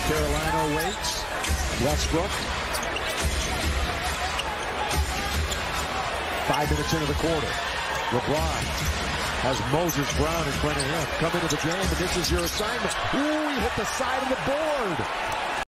Carolina waits. Westbrook. 5 minutes into the quarter. LeBron has Moses Brown in front of him. Come into the game, and this is your assignment. Ooh, he hit the side of the board.